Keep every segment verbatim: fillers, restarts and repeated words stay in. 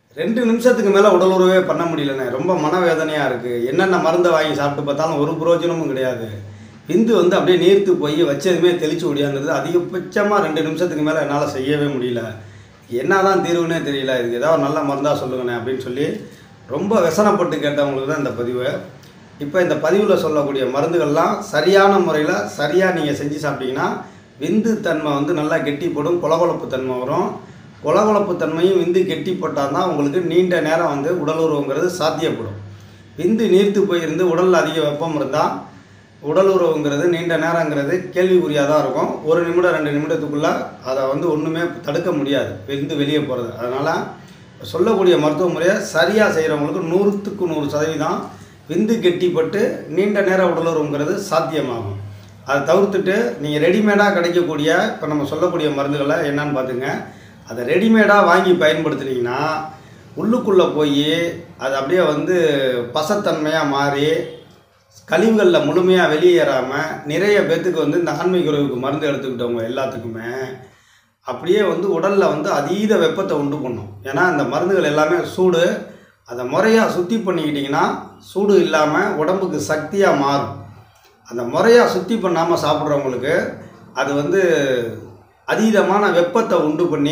ரெண்டு நிமிஷத்துக்கு மேலே உடல் உறவே பண்ண முடியலண்ணே. ரொம்ப மனவேதனையாக இருக்குது. என்னென்ன மருந்தை வாங்கி சாப்பிட்டு பார்த்தாலும் ஒரு பிரயோஜனமும் கிடையாது. விந்து வந்து அப்படியே நீர்த்து போய் வச்சதுமே தெளிச்சு ஓடியாந்துருது. அதிகபட்சமாக ரெண்டு நிமிஷத்துக்கு மேலே என்னால் செய்யவே முடியல. என்ன தான் தீர்வுன்னே தெரியல. இதுக்கு ஏதாவது நல்ல மருந்தாக சொல்லுங்கண்ணே அப்படின்னு சொல்லி ரொம்ப व्यसனப்பட்டு கேட்டவங்களுக்கு தான் இந்த பதிவு. இப்போ இந்த பதிவில் சொல்லக்கூடிய மருந்துகள்லாம் சரியான முறையில் சரியாக நீங்கள் செஞ்சு சாப்பிட்டீங்கன்னா விந்து தன்மை வந்து நல்லா கெட்டிப்படும், கொலகொலப்பு தன்மை வரும். கொலகொலப்பு தன்மையும் விந்து கெட்டி போட்டால் தான் உங்களுக்கு நீண்ட நேரம் வந்து உடல் உறவுங்கிறது சாத்தியப்படும். விந்து நீர்த்து போயிருந்து உடலில் அதிக வெப்பம் இருந்தால் உடல் உறவுங்கிறது நீண்ட நேரங்கிறது கேள்விக்குறியாக தான் இருக்கும். ஒரு நிமிடம் ரெண்டு நிமிடத்துக்குள்ளே அதை வந்து ஒன்றுமே தடுக்க முடியாது, விந்து வெளியே போகிறது. அதனால் சொல்லக்கூடிய மருத்துவ முறையை சரியாக செய்கிறவங்களுக்கு நூறுத்துக்கு நூறு சதவீதம் விந்து கெட்டிப்பட்டு நீண்ட நேர உடல் உறவுங்கிறது சாத்தியமாகும். அதை தவிர்த்துட்டு நீங்கள் ரெடிமேடாக கிடைக்கக்கூடிய இப்போ நம்ம சொல்லக்கூடிய மருந்துகளை என்னன்னு பார்த்துங்க. அதை ரெடிமேடாக வாங்கி பயன்படுத்துனீங்கன்னா உள்ளுக்குள்ளே போய் அது அப்படியே வந்து பசத்தன்மையாக மாறி கழிவுகளில் முழுமையாக வெளியேறாமல் நிறைய பேர்த்துக்கு வந்து இந்த ஆண்மை குறைவுக்கு மருந்து எடுத்துக்கிட்டவங்க எல்லாத்துக்குமே அப்படியே வந்து உடலில் வந்து அதீத வெப்பத்தை உண்டு பண்ணும். ஏன்னா இந்த மருந்துகள் எல்லாமே சூடு. அதை முறையாக சுத்தி பண்ணிக்கிட்டிங்கன்னா சூடு இல்லாமல் உடம்புக்கு சக்தியாக மாறும். அந்த முறையாக சுத்தி பண்ணாமல் சாப்பிட்றவங்களுக்கு அது வந்து அதீதமான வெப்பத்தை உண்டு பண்ணி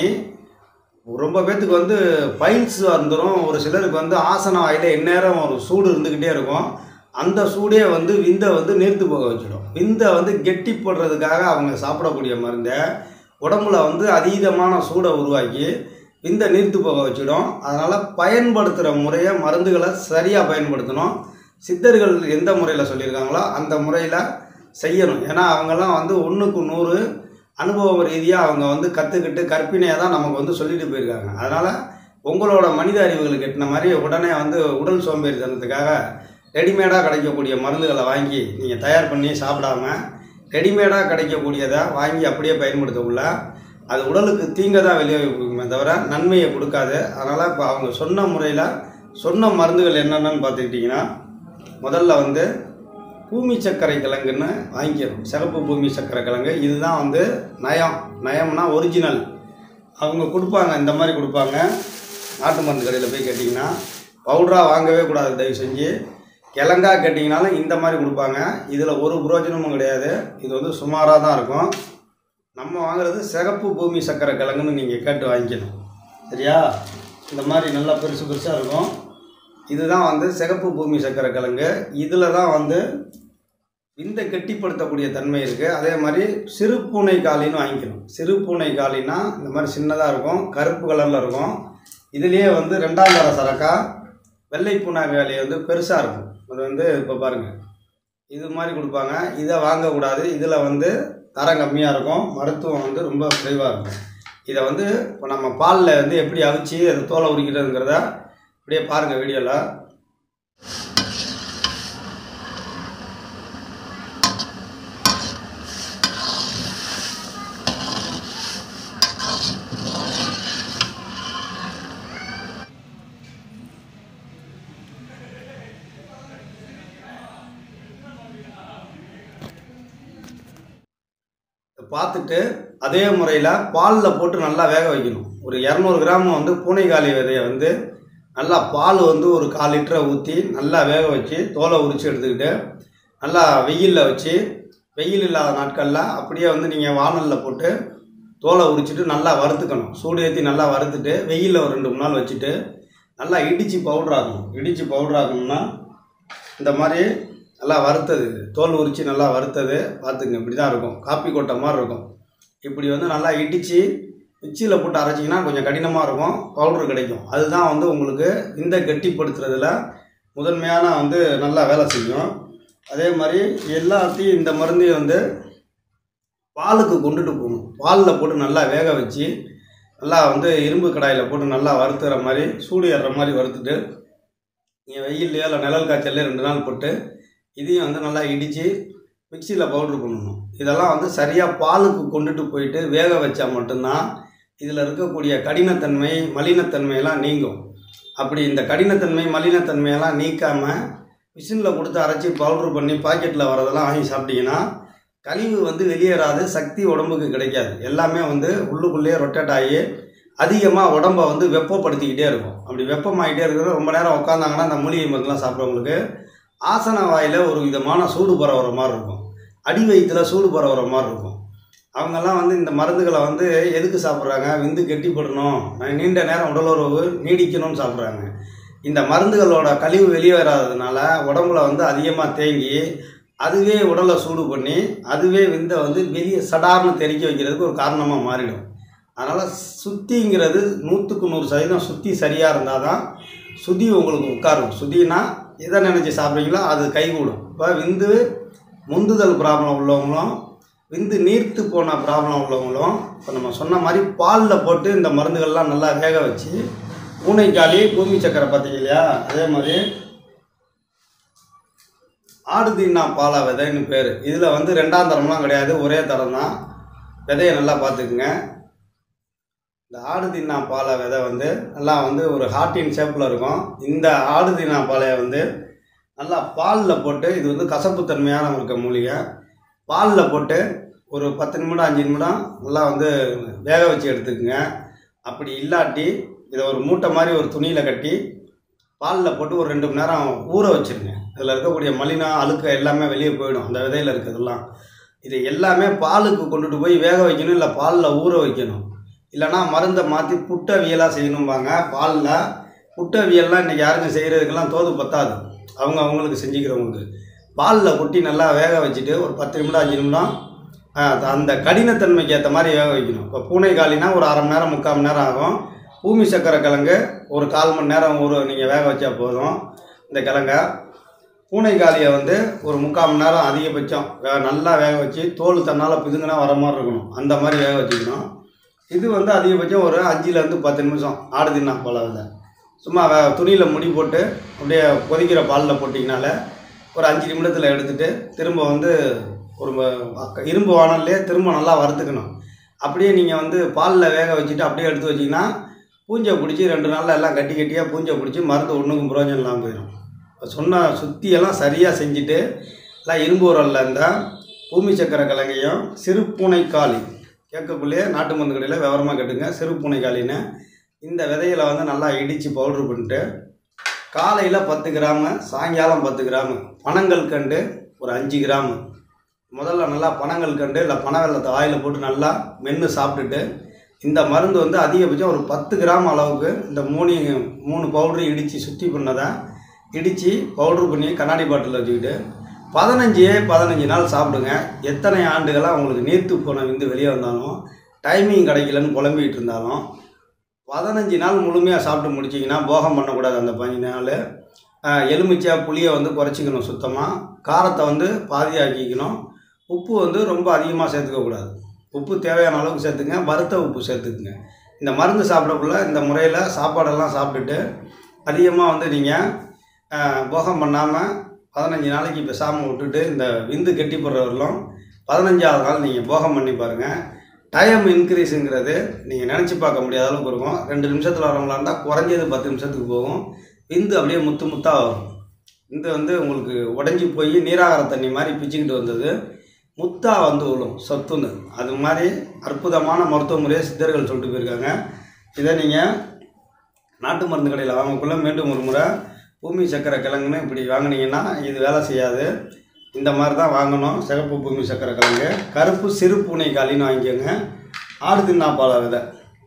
ரொம்ப பேர்த்துக்கு வந்து பைல்ஸ் வந்துடும். ஒரு சிலருக்கு வந்து ஆசன வாயில் எந்நேரம் ஒரு சூடு இருந்துக்கிட்டே இருக்கும். அந்த சூடே வந்து விந்தை வந்து நீர்த்து போக வச்சிடும். விந்தை வந்து கெட்டி போடுறதுக்காக அவங்க சாப்பிடக்கூடிய மருந்தை உடம்புல வந்து அதீதமான சூடை உருவாக்கி விந்தை நீர்த்து போக வச்சிடும். அதனால் பயன்படுத்துகிற முறையை மருந்துகளை சரியாக பயன்படுத்தணும். சித்தர்கள் எந்த முறையில் சொல்லியிருக்காங்களோ அந்த முறையில் செய்யணும். ஏன்னா அவங்கெல்லாம் வந்து ஒன்றுக்கு நூறு அனுபவ ரீதியாக அவங்க வந்து கற்றுக்கிட்டு கற்பினையாக தான் நமக்கு வந்து சொல்லிட்டு போயிருக்காங்க. அதனால் உங்களோட மனித அறிவுகளுக்கு எட்டின மாதிரி உடனே வந்து உடல் சோம்பேறித்தனத்துக்காக ரெடிமேடாக கிடைக்கக்கூடிய மருந்துகளை வாங்கி நீங்கள் தயார் பண்ணி சாப்பிடாம ரெடிமேடாக கிடைக்கக்கூடியதை வாங்கி அப்படியே பயன்படுத்தக்குள்ள அது உடலுக்கு தீங்கை தான் வெளியே வைக்குமே தவிர நன்மையை கொடுக்காது. அதனால் இப்போ அவங்க சொன்ன முறையில் சொன்ன மருந்துகள் என்னென்னு பார்த்துக்கிட்டிங்கன்னா முதல்ல வந்து பூமி சர்க்கரை கிழங்குன்னு வாங்கிக்கணும். சிகப்பு பூமி சர்க்கரை கிழங்கு இதுதான் வந்து நயம். நயம்னா ஒரிஜினல். அவங்க கொடுப்பாங்க, இந்த மாதிரி கொடுப்பாங்க. நாட்டு மருந்து கடையில் போய் கேட்டிங்கன்னா பவுடராக வாங்கவே கூடாது தயவு செஞ்சு. கிழங்கா கேட்டிங்கனாலும் இந்த மாதிரி கொடுப்பாங்க. இதில் ஒரு பிரயோஜனமும் கிடையாது. இது வந்து சுமாராக தான் இருக்கும். நம்ம வாங்குறது சிகப்பு பூமி சர்க்கரை கிழங்குன்னு நீங்கள் கேட்டு வாங்கிக்கணும். சரியா? இந்த மாதிரி நல்லா பெருசு பெருசாக இருக்கும். இதுதான் வந்து சிகப்பு பூமி சர்க்கரை கிழங்கு. இதில் தான் வந்து இந்த கெட்டிப்படுத்தக்கூடிய தன்மை இருக்குது. அதே மாதிரி சிறு பூனை காலின்னு வாங்கிக்கணும். சிறு பூனை காலின்னா இந்த மாதிரி சின்னதாக இருக்கும், கருப்பு கலரில் இருக்கும். இதுலேயே வந்து ரெண்டாம் தர சரக்கா வெள்ளை பூனை காலி வந்து பெருசாக இருக்கும். அது வந்து இப்போ பாருங்கள் இது மாதிரி கொடுப்பாங்க. இதை வாங்கக்கூடாது. இதில் வந்து தரம் கம்மியாக இருக்கும், மருத்துவம் வந்து ரொம்ப குறைவாக இருக்கும். இதை வந்து இப்போ நம்ம பாலில் வந்து எப்படி அவிச்சு அது தோலை உரிக்கிறதுங்கிறத அப்படியே பாருங்கள் வீடியோவில். பார்த்துட்டு அதே முறையில் பாலில் போட்டு நல்லா வேக வைக்கணும். ஒரு இரநூறு கிராம் வந்து பூனைக்காளி விதையை வந்து நல்லா பால் வந்து ஒரு கால் லிட்டரை ஊற்றி நல்லா வேக வச்சு தோலை உரித்து எடுத்துக்கிட்டு நல்லா வெயிலில் வச்சு, வெயில் இல்லாத நாட்களில் அப்படியே வந்து நீங்கள் வானலில் போட்டு தோலை உரிச்சிட்டு நல்லா வறுத்துக்கணும். சூடு ஏற்றி நல்லா வறுத்துட்டு வெயிலில் ஒரு ரெண்டு மூணு நாள் வச்சுட்டு நல்லா இடித்து பவுட்ராகணும். இடித்து பவுட்ராகணும்னா இந்த மாதிரி நல்லா வறுத்தது, தோல் உரித்து நல்லா வறுத்தது பார்த்துங்க. இப்படி தான் இருக்கும், காப்பி கொட்டை மாதிரி இருக்கும். இப்படி வந்து நல்லா இடித்து மிக்சியில் போட்டு அரைச்சிங்கன்னா கொஞ்சம் கடினமாக இருக்கும், பவுட்ரு கிடைக்கும். அதுதான் வந்து உங்களுக்கு இந்த கெட்டிப்படுத்துறதுல முதன்மையான வந்து நல்லா வேலை செய்யும். அதே மாதிரி எல்லாத்தையும் இந்த மருந்தையும் வந்து பாலுக்கு கொண்டுட்டு போகணும். பாலில் போட்டு நல்லா வேக வச்சு நல்லா வந்து இரும்பு கடாயில் போட்டு நல்லா வறுத்துற மாதிரி சூடு ஏறுற மாதிரி வறுத்துட்டு நீங்கள் வெயில்லையோ இல்லை நிழல் காய்ச்சல்லையோ ரெண்டு நாள் போட்டு இதையும் வந்து நல்லா இடித்து மிக்சியில் பவுட்ரு பண்ணணும். இதெல்லாம் வந்து சரியாக பாலுக்கு கொண்டுட்டு போயிட்டு வேக வச்சா மட்டும்தான் இதில் இருக்கக்கூடிய கடினத்தன்மை மலினத்தன்மையெல்லாம் நீங்கும். அப்படி இந்த கடினத்தன்மை மலினத்தன்மையெல்லாம் நீக்காமல் மிஷினில் கொடுத்து அரைச்சி பவுட்ரு பண்ணி பாக்கெட்டில் வரதெல்லாம் வாங்கி சாப்பிட்டிங்கன்னா கழிவு வந்து வெளியேறாது, சக்தி உடம்புக்கு கிடைக்காது. எல்லாமே வந்து உள்ளுக்குள்ளேயே ரொட்டேட் ஆகி அதிகமாக உடம்பை வந்து வெப்பப்படுத்திக்கிட்டே இருக்கும். அப்படி வெப்பமாகிட்டே இருக்கிற ரொம்ப நேரம் உட்காந்தாங்கன்னா அந்த மூலிகை மருந்துலாம் சாப்பிட்றவங்களுக்கு ஆசன வாயில் ஒரு விதமான சூடு பரவுற மாதிரி இருக்கும், அடி வயிற்றில் சூடு பரவுற மாதிரி இருக்கும். அவங்கெல்லாம் வந்து இந்த மருந்துகளை வந்து எதுக்கு சாப்பிட்றாங்க? விந்து கெட்டிப்படணும், நீண்ட நேரம் உடலுறவு நீடிக்கணும்னு சாப்பிட்றாங்க. இந்த மருந்துகளோட கழிவு வெளியே வராததுனால உடம்புல வந்து அதிகமாக தேங்கி அதுவே உடலை சூடு பண்ணி அதுவே விந்தை வந்து வெளியே சடார்னு தெறிக்க வைக்கிறதுக்கு ஒரு காரணமாக மாறிடும். அதனால் சுத்திங்கிறது நூற்றுக்கு நூறு சதவீதம் சுத்தி சரியாக இருந்தால் தான் சுதி உங்களுக்கு உட்காரும். சுத்தினா எதை நினச்சி சாப்பிட்றீங்களோ அது கைகூடும். இப்போ விந்து முந்துதல் ப்ராப்ளம் உள்ளவங்களும் விந்து நீர்த்து போன ப்ராப்ளம் உள்ளவங்களும் இப்போ நம்ம சொன்ன மாதிரி பாலில் போட்டு இந்த மருந்துகள்லாம் நல்லா வேக வச்சு பூனைக்காளி பூமி சக்கரை பார்த்தீங்க இல்லையா, அதே மாதிரி ஆடு தீனா பாலா விதைன்னு பேர். இதில் வந்து ரெண்டாம் தரம்லாம் கிடையாது, ஒரே தரம் தான். விதையை நல்லா பார்த்துக்குங்க. இந்த ஆடு தீனா பாலை விதை வந்து நல்லா வந்து ஒரு ஹார்ட்டின் ஷேப்பில் இருக்கும். இந்த ஆடு தீனா பாலையை வந்து நல்லா பாலில் போட்டு, இது வந்து கசப்புத்தன்மையான இருக்க மூலிகை, பாலில் போட்டு ஒரு பத்து நிமிடம் அஞ்சு நிமிடம் நல்லா வந்து வேக வச்சு எடுத்துக்குங்க. அப்படி இல்லாட்டி இதை ஒரு மூட்டை மாதிரி ஒரு துணியில் கட்டி பாலில் போட்டு ஒரு ரெண்டு மணி நேரம் ஊற வச்சுருங்க. இதில் இருக்கக்கூடிய மலினா அழுக்க எல்லாமே வெளியே போயிடும், அந்த விதையில் இருக்கிறதெல்லாம். இது எல்லாமே பாலுக்கு கொண்டுட்டு போய் வேக வைக்கணும், இல்லை பாலில் ஊற வைக்கணும். இல்லைனா மருந்தை மாற்றி புட்டவியலாக செய்யணும்பாங்க. பாலில் புட்டவியல்லாம் இன்றைக்கி யாருக்கும் செய்கிறதுக்கெல்லாம் தோது பத்தாது, அவங்க அவங்களுக்கு செஞ்சுக்கிறவங்களுக்கு. பாலில் கொட்டி நல்லா வேக வச்சுட்டு ஒரு பத்து நிமிடம் அஞ்சு நிமிடம் அந்த கடினத்தன்மைக்கு ஏற்ற மாதிரி வேக வைக்கணும். இப்போ பூனைக்காளினா ஒரு அரை மணி நேரம் முக்கால் மணி நேரம் ஆகும். பூமி சக்கரை கிழங்கு ஒரு கால் மணி நேரம் ஒரு நீங்கள் வேக வச்சா போதும். இந்த கிழங்கை பூனைக்காளியை வந்து ஒரு முக்கால் மணி நேரம் அதிகபட்சம் நல்லா வேக வச்சு தோல் தன்னால் பிதுங்கினா வர மாதிரி இருக்கணும், அந்த மாதிரி வேக வச்சுக்கணும். இது வந்து அதிகபட்சம் ஒரு அஞ்சுலேருந்து பத்து நிமிஷம் ஆடு தின்னா போல சும்மா வே துணியில் முடி போட்டு அப்படியே கொதிக்கிற பாலில் போட்டிங்கனால ஒரு அஞ்சு நிமிடத்தில் எடுத்துகிட்டு திரும்ப வந்து ஒரு இரும்பு வானல்லே திரும்ப நல்லா வறுத்துக்கணும். அப்படியே நீங்கள் வந்து பாலில் வேக வச்சுட்டு அப்படியே எடுத்து வச்சிங்கன்னா பூஞ்சை பிடிச்சி ரெண்டு நாளில் எல்லாம் கட்டி கட்டியாக பூஞ்சை பிடிச்சி மருந்து ஒன்றுக்கும் பிரயோஜனம் இல்லாமல் போயிடும். சொன்ன சுத்தியெல்லாம் சரியாக செஞ்சுட்டு எல்லாம் இரும்பு உரலில் இருந்தால் பூமி சக்கரை கிழங்கையும் சிறு பூனைக்காளி கேட்கக்குள்ளேயே நாட்டு மருந்து கடையில் விவரமாக கேட்டுங்க. சிறு பூனைக்காளின்னு இந்த விதைகளை வந்து நல்லா இடித்து பவுட்ரு பண்ணிட்டு காலையில் பத்து கிராமு, சாயங்காலம் பத்து கிராமு, பனங்கள் கண்டு ஒரு அஞ்சு கிராமு. முதல்ல நல்லா பனங்கள் கண்டு இல்லை பனை வெள்ளத்தை வாயில் போட்டு நல்லா மென்று சாப்பிட்டுட்டு இந்த மருந்து வந்து அதிகபட்சம் ஒரு பத்து கிராம் அளவுக்கு இந்த மூணு மூணு பவுட்ரு இடித்து சுற்றி பண்ணதை இடித்து பவுட்ரு பண்ணி கண்ணாடி பாட்டில் வச்சுக்கிட்டு பதினஞ்சே பதினஞ்சு நாள் சாப்பிடுங்க. எத்தனை ஆண்டுகளாக உங்களுக்கு நீர்த்து போன விந்து வெளியே வந்தாலும் டைமிங் கிடைக்கலன்னு புலம்பிகிட்டு இருந்தாலும் பதினஞ்சு நாள் முழுமையாக சாப்பிட்டு முடிச்சிங்கன்னா போகம் பண்ணக்கூடாது. அந்த பதினஞ்சு நாள் எலுமிச்சை புளியை வந்து குறைச்சிக்கணும், சுத்தமாக காரத்தை வந்து பாதியாக்கிக்கணும். உப்பு வந்து ரொம்ப அதிகமாக சேர்த்துக்கக்கூடாது, உப்பு தேவையான அளவுக்கு சேர்த்துங்க, வறுத்த உப்பு சேர்த்துக்குங்க. இந்த மருந்து சாப்பிடக்குள்ள இந்த முறையில் சாப்பாடெல்லாம் சாப்பிட்டுட்டு அதிகமாக வந்து நீங்கள் போகம் பண்ணாமல் பதினஞ்சு நாளைக்கு பேசாமல் விட்டுட்டு இந்த விந்து கெட்டி போடுறவர்களும் பதினஞ்சாவது நாள் நீங்கள் போகம் பண்ணி பாருங்கள். டைம் இன்க்ரீஸுங்கிறது நீங்கள் நினச்சி பார்க்க முடியாத அளவுக்கு இருக்கும். ரெண்டு நிமிஷத்தில் வரவங்களா இருந்தால் குறைஞ்சது பத்து நிமிஷத்துக்கு போகும். விந்து அப்படியே முத்து முத்தாக வரும். விந்து வந்து உங்களுக்கு உடஞ்சி போய் நீராகார தண்ணி மாதிரி பிச்சுக்கிட்டு வந்தது முத்தாக வந்து விழும் சத்துன்னு. அது மாதிரி அற்புதமான மருத்துவ முறையை சித்தர்கள் சொல்லிட்டு போயிருக்காங்க. இதை நீங்கள் நாட்டு மருந்து கடையில் வாங்கக்குள்ளே மீண்டும் ஒரு முறை பூமி சக்கரை கிழங்குன்னு இப்படி வாங்கினீங்கன்னா இது வேலை செய்யாது. இந்த மாதிரி தான் வாங்கணும். சிகப்பு பூமி சக்கரை கிழங்கு, கருப்பு சிறு பூனைக்காளின்னு வாங்கிக்கோங்க. ஆடு தின்னா பாலை விதை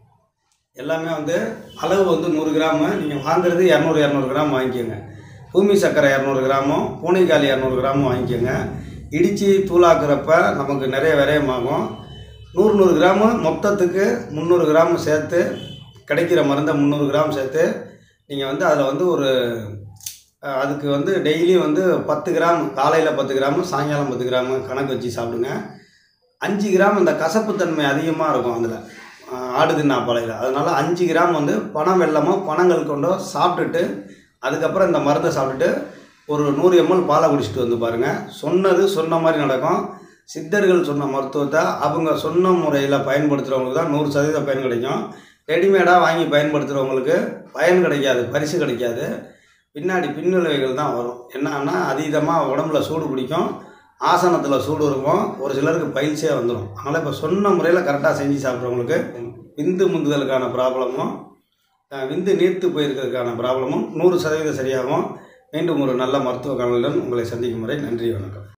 எல்லாமே வந்து அளவு வந்து நூறு கிராமு, நீங்கள் வாங்குறது இரநூறு இரநூறு கிராம் வாங்கிக்கோங்க. பூமி சக்கரை இரநூறு கிராமும் பூனைக்காளி இரநூறு கிராமும் வாங்கிக்கோங்க. இடித்து தூளாக்குறப்ப நமக்கு நிறைய விரயமாகும். நூறு நூறு கிராமு மொத்தத்துக்கு முந்நூறு கிராம் சேர்த்து கிடைக்கிற மருந்தை முந்நூறு கிராம் சேர்த்து நீங்கள் வந்து அதில் வந்து ஒரு அதுக்கு வந்து டெய்லி வந்து பத்து கிராம் காலையில் பத்து கிராமு சாயங்காலம் பத்து கிராமு கணக்கு வச்சு சாப்பிடுங்க. அஞ்சு கிராம் இந்த கசப்புத்தன்மை அதிகமாக இருக்கும் அதில் ஆடு தின்னா பாலையில். அதனால் அஞ்சு கிராம் வந்து பனம் வெல்லமோ பனங்கள் கொண்டோ சாப்பிட்டுட்டு அதுக்கப்புறம் இந்த மருந்தை சாப்பிட்டுட்டு ஒரு நூறு எம்எல் பாலை குடிச்சிட்டு வந்து பாருங்கள். சொன்னது சொன்ன மாதிரி நடக்கும். சித்தர்கள் சொன்ன மருத்துவத்தை அவங்க சொன்ன முறையில் பயன்படுத்துகிறவங்களுக்கு தான் நூறு சதவீதம் பயன் கிடைக்கும். ரெடிமேடாக வாங்கி பயன்படுத்துகிறவங்களுக்கு பயன் கிடைக்காது, பரிசு கிடைக்காது. பின்னாடி பின்விளைவுகள் தான் வரும். என்னன்னா அதீதமாக உடம்புல சூடு பிடிக்கும், ஆசனத்தில் சூடு இருக்கும், ஒரு சிலருக்கு பயிற்சியாக வந்துடும். அதனால் இப்போ சொன்ன முறையில் கரெக்டாக செஞ்சு சாப்பிட்றவங்களுக்கு விந்து முந்துதலுக்கான ப்ராப்ளமும் விந்து நீர்த்து போயிருக்கிறதுக்கான ப்ராப்ளமும் நூறு சதவீதம் சரியாகும். மீண்டும் ஒரு நல்ல மருத்துவ காணொளியுடன் உங்களை சந்திக்கும் வரை நன்றி, வணக்கம்.